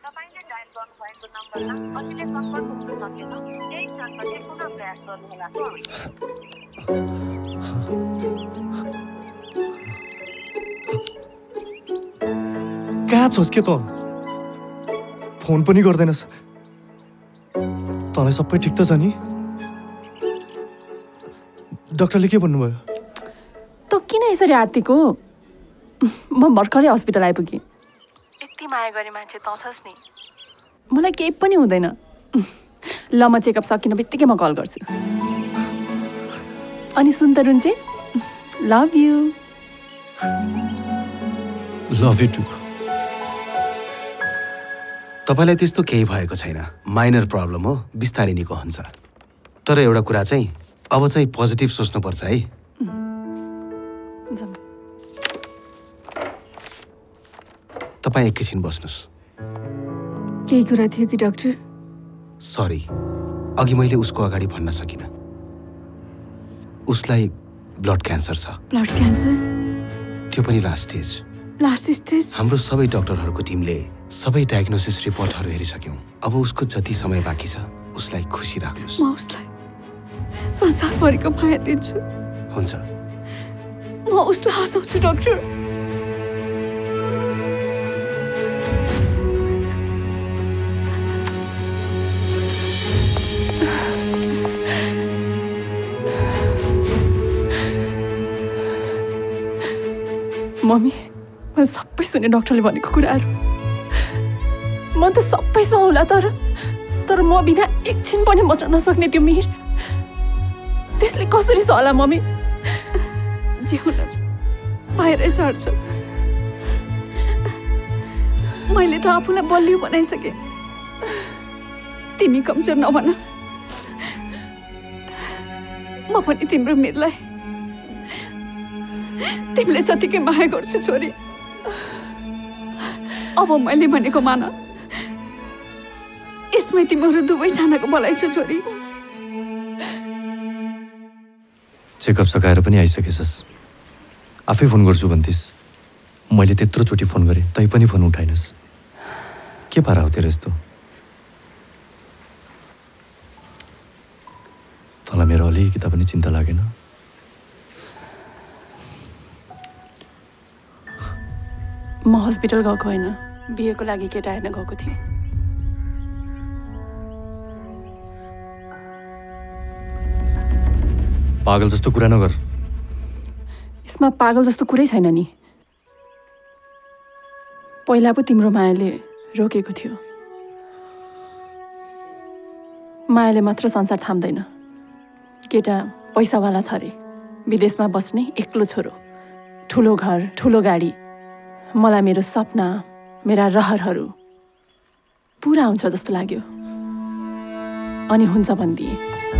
तपाईले डायल गर्नुभएको नम्बरमा अहिले सम्पर्क हुन सकेन। यही क्षणपछि पुनः प्रयास गर्नुहोला। कहाँ छस् के त? फोन पनि गर्दैनस्। तँलाई सबै ठिक त छ नि? डाक्टरले के भन्नुभयो? त किन यसरी आत्तिको? म भर्खरै हस्पिटल आइपुगेँ। यति माया गरे मान्छे तँ छस् नि। मलाई केही पनि हुँदैन। ल म चेकअप सकिने बित्तिकै म कल गर्छु। अनि सुन त रुन्चे, love you. Love you too. तपाईलाई त्यस्तो केही भएको छैन। माइनर प्रब्लम हो, बिस्तारै निको हुन्छ। तर एउटा कुरा चाहिँ अब चाहिँ पोजिटिभ सोच्नुपर्छ है। तपाईँ एकैछिन बस्नुहोस्। केही कुरा थियो कि डाक्टर? सरी, अघि मैले उसको अगाडि भन्न सकिनँ। उसलाई ब्लड क्यान्सर छ। Blood cancer? त्यो पनि लास्ट स्टेज। Last stage? हाम्रो सबै डाक्टरहरूको टिमले सबै डायग्नोसिस रिपोर्टहरू हेरिसक्यौँ। अब उसको जति समय बाँकी छ उसलाई खुसी राख्नुहोस्। म उसलाई संसारभरिको माया दिन्छु। हुन्छ, म उसलाई हँसाउँछु डाक्टर। मम्मी, मैले सबै सुने डाक्टरले भनेको कुराहरू। म त सबै सहौला, तर म बिना एकछिन पनि बस्न नसक्ने त्यो मिहिर, त्यसले कसरी सहला मम्मी? जे हुन छ बाहिरै छाड्छ। मैले त आफूलाई बलियो बनाइसकेँ। तिमी कमजोर नभन। म पनि तिम्रो मिरलाई तिमीले जतिकै माया गर्छु छोरी। अब मैले भनेको मान। यसमै तिमीहरू दुवैजनाको भलाइ छ छोरी। चेकअप सकाएर पनि आइसकेछस्। आफै फोन गर्छु भन्थिस्। मैले त्यत्रोचोटि फोन गरेँ, तै पनि फोन उठाइनस्। के पारा हो तेरो यस्तो? तँलाई मेरो अलिकति पनि चिन्ता लागेन? म हस्पिटल गएको होइन, बिहेको लागि केटा हेर्न गएको थिएँ। पागल जस्तो कुरा नगर। यसमा पागल जस्तो कुरै छैन नि। पहिला पो तिम्रो मायाले रोकेको थियो। मायाले मात्र संसार थाम्दैन। केटा पैसावाला छ अरे, विदेशमा बस्ने एक्लो छोरो, ठुलो घर, ठुलो गाडी। मलाई मेरो सपना, मेरा रहरहरू पुरा हुन्छ जस्तो लाग्यो। अनि हुन्छ भनिदिए।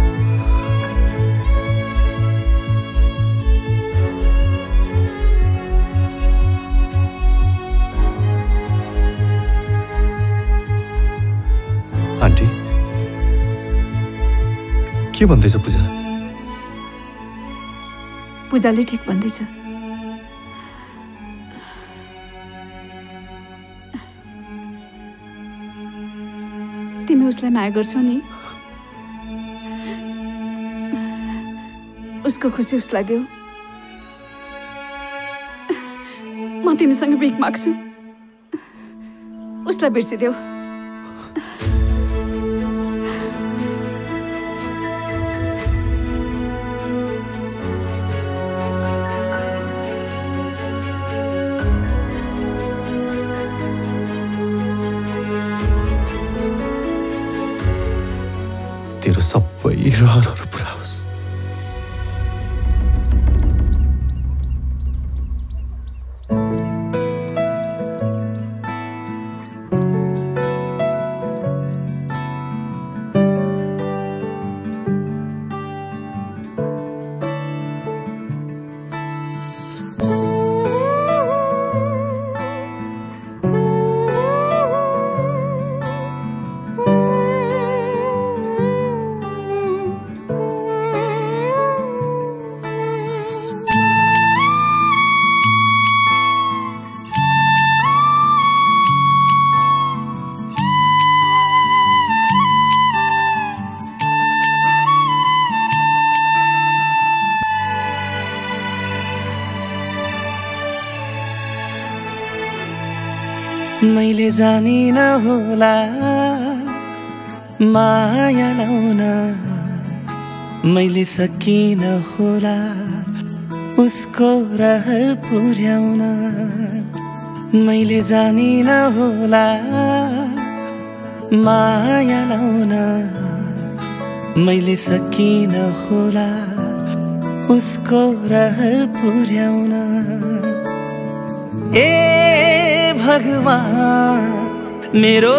आन्टी, के भन्दैछ पूजा? पूजाले ठिक भन्दैछ। तिमी उसलाई माया गर्छौ नि? उसको खुसी उसलाई देऊ। म तिमीसँग भिख माग्छु, उसलाई बिर्सिदेऊ। तेरो सबै रहरहरू पुरा होस्। मैले जानिन होला माया लाउन, मैले सकिन होला उसको रहर पुर्याउन, मैले जानिन होला माया लाउन, मैले सकिन होला उसको रहर पुर्याउन। ए भगवान मेरो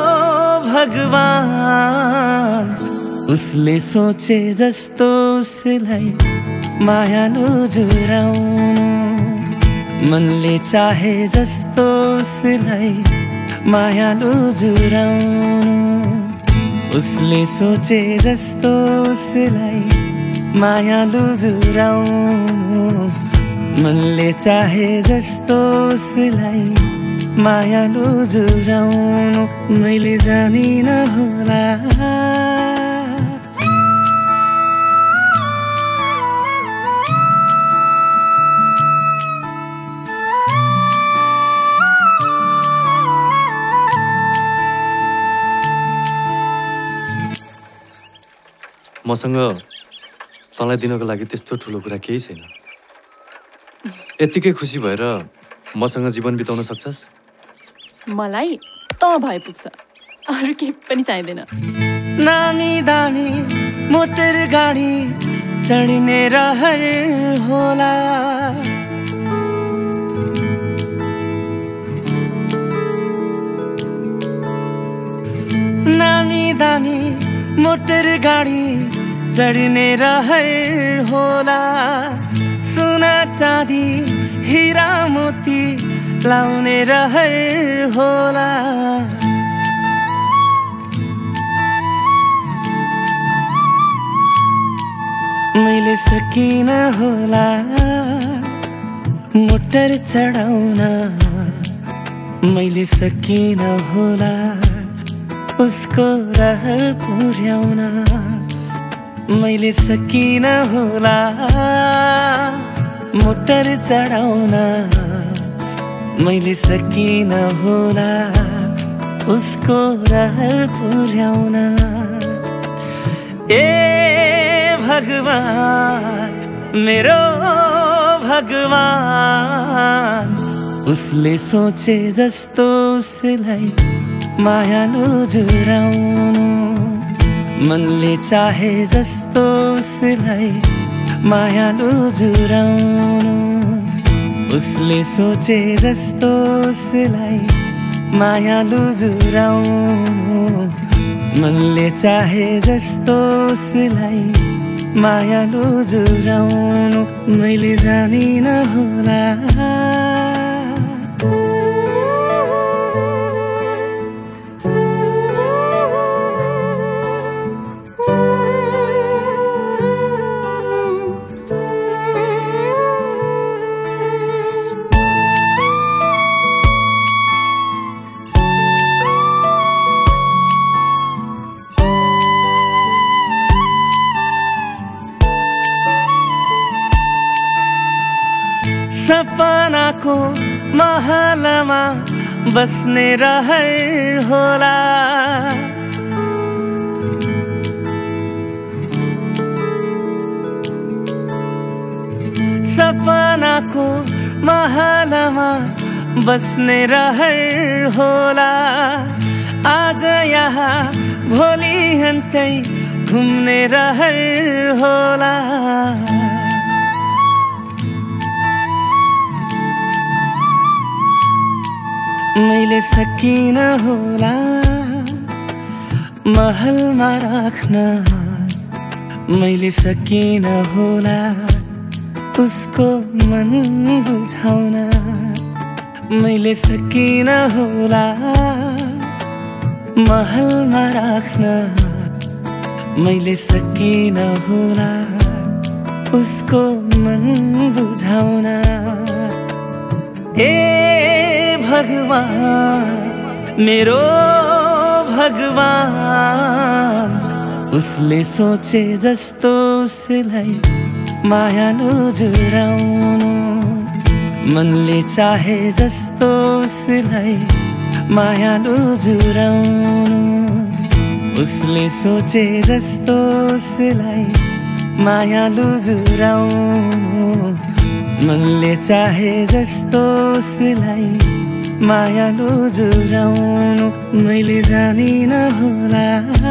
भगवान, उसले सोचे जस्तो उसलाई माया नजुराउनु, मनले चाहे जस्तो उसलाई माया नजुराउनु, उसले सोचे जस्तो उसलाई माया नजुराउनु, मनले चाहे जस्तो उसलाई माया नजुराउनु। मैले जानिन होला मसँग तँलाई दिनको लागि त्यस्तो ठुलो कुरा केही छैन। यत्तिकै खुसी भएर मसँग जीवन बिताउन सक्छस्? मलाई त भए पुग्छ, अरू केही पनि चाहिँदैन। नामी दामी मोटर गाडी चढ्ने रहर होला, नामी दामी मोटर गाडी चढ्ने रहर होला, सोना चाँदी हिरा मोती लाउने रहर होला, मैले सकिन होला मोटर चढाउन, मैले सकिन होला उसको रहर पुर्याउन, मैले सकिन होला मोटर चढाउन, मैले सकिन होला उसको रहर पुर्याउन। ए भगवान मेरो भगवान, उसले सोचे जस्तो उसलाई माया नजुराउनु, मनले चाहे जस्तो उसलाई माया नजुराउनु, उसले सोचे जस्तो उसलाई माया नजुराउनु, मनले चाहे जस्तो उसलाई माया नजुराउनु। मैले जानिन होला सपनाको महलमा बस्ने रहर होला, सपनाको महलमा बस्ने रहर होला, आज यहाँ भोलि हन्तै घुम्ने रहर होला, मैले सकिन होला महलमा राख्न, मैले सकिन होला उसको मन बुझाउन, मैले सकिन होला महलमा राख्न, मैले सकिन होला उसको मन बुझाउन। ए भगवान मेरो भगवान, उसले सोचे जस्तो उसलाई माया नजुराउनु, मनले चाहे जस्तो उसलाई मायालु जुराउनु उसले सोचे जस्तो उसलाई मायालु जुराउनु मनले चाहे जस्तो उसलाई मायालु जुराउनु मैले जानिन होला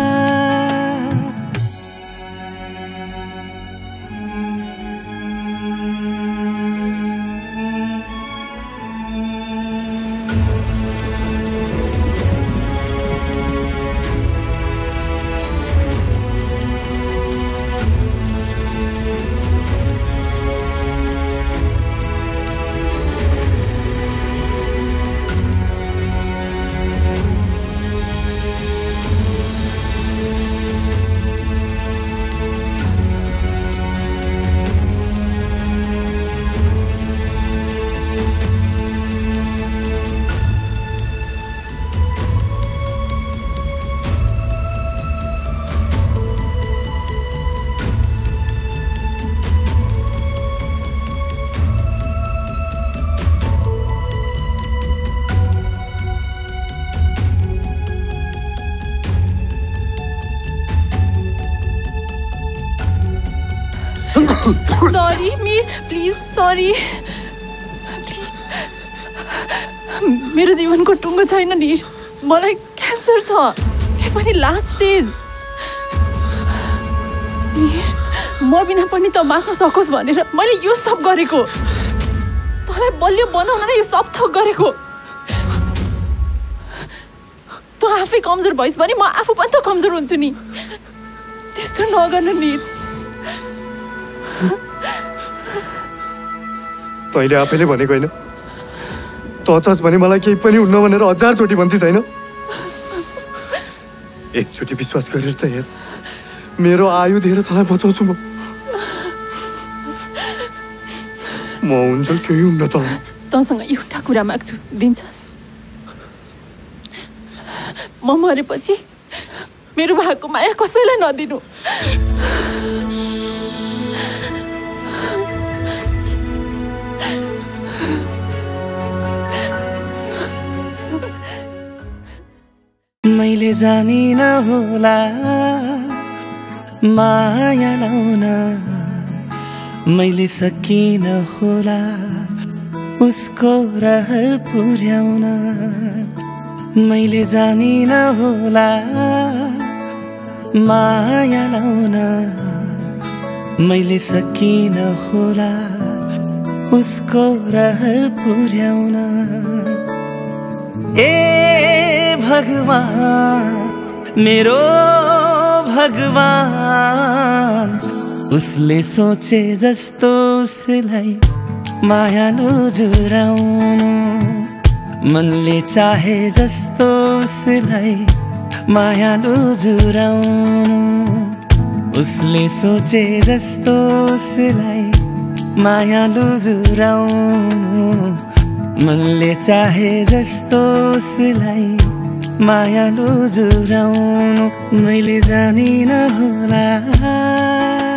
सरी मीर प्लिज सरी मेरो जीवनको टुङ्गो छैन नि मलाई क्यान्सर छ त्यो पनि लास्ट स्टेज म बिना पनि त बाँच्न सकोस् भनेर मैले यो सब गरेको तँलाई बलियो बनाउन नै यो सब थोक गरेको तँ आफै कमजोर भइस् भने म आफू पनि त कमजोर हुन्छु नि त्यस्तो नगर्नु नि तैँले आफैले भनेको होइन तँ छस् भने मलाई केही पनि हुन्न भनेर 1000 चोटि भन्थिस् होइन एकचोटि विश्वास गरेर त हेर मेरो आयु दिएर तँलाई बचाउँछु म हुन्जेल केही हुन्न तँलाई तँसँग एउटा कुरा माग्छु दिन्छस् म मरेपछि मेरो भागको माया कसैलाई नदिनु मैले जानिन होला माया लाउन मैले सकिन होला उसको रहर पुर्याउन मैले जानिन होला माया लाउन मैले सकिन होला उसको रहर पुर्याउन ए भगवान मेरो भगवान उसले सोचे जस्तो उसलाई मायालु जुराउनु मनले चाहे जस्तो उसलाई मायालु जुराउनु उसले सोचे जस्तो उसलाई मायालु जुराउनु मनले चाहे जस्तो उसलाई मायालु जुराउनु मैले जानिन होला